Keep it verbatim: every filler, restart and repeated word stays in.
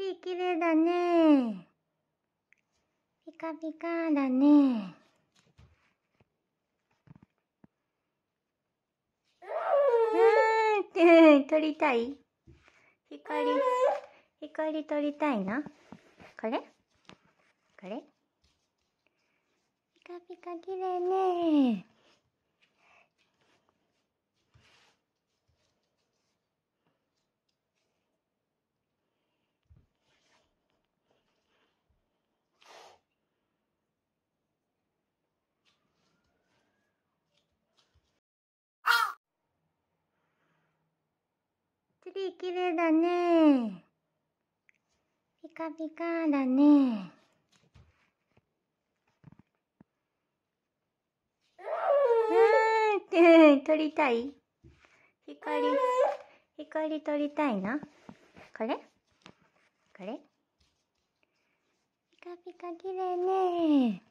リーきれいだね。ピカピカだね。うん、撮りたい？光、光撮りたいな。これ？これ？ピカピカきれいね。ツリーきれいだね。ピカピカだね。うん、撮りたい？光、光撮りたいな。これ？これ？ピカピカきれいね。